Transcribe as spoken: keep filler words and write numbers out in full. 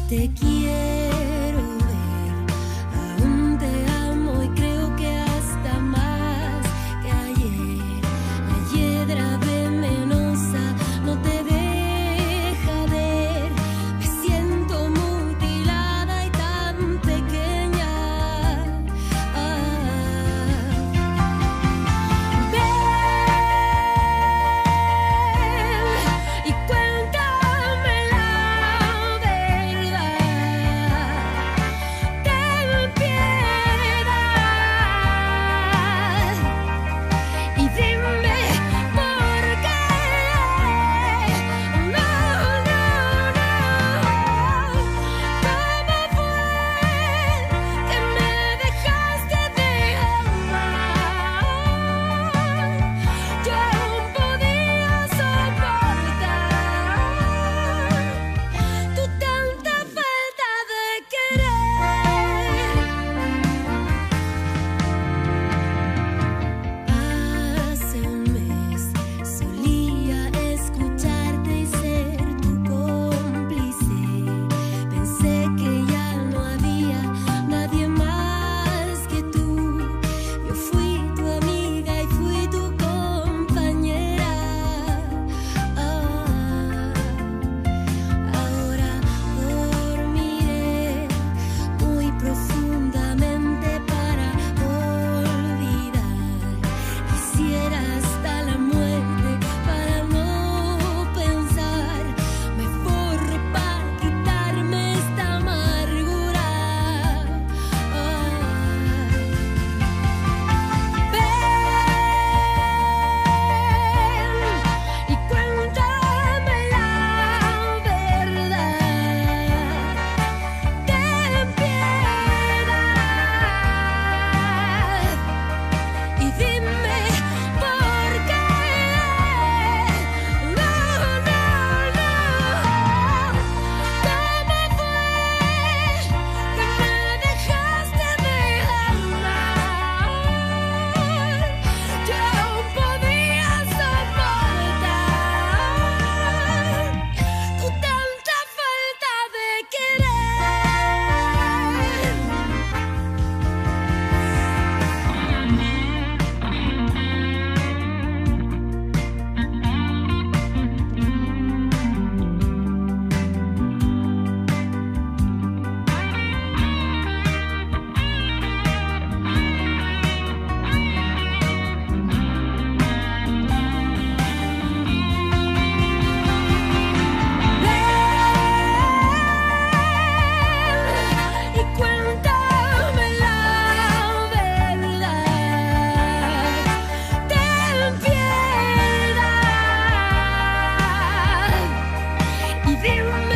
Te quiero ver, aún te amo y creo que hasta más que ayer. La hiedra venenosa no te deja ver. Me siento mutilada y tan pequeña. Ah, ven y cuéntame la verdad. Ten piedad y dime por qué. No, no, no. ¿Cómo fue que me dejaste de amar? Yo aún podía soportar tu tanta falta de querer. Hace un mes solía escucharte y ser tu cómplice. Pensé que ya no había nadie más que tú. Yo fui tu amiga y fui tu compañera. Ah, ahora dormiré muy profundamente para olvidar. Quisiera hasta la muerte para no pensar. Me borro para quitarme esta amargura. Ah, ven y cuéntame la verdad. Ten piedad y dime por qué. No, no, no. ¿Cómo fue que me dejaste de amar? Yo aún podía soportar tu tanta falta de querer. Ven y cuéntame la verdad. Ten piedad y dime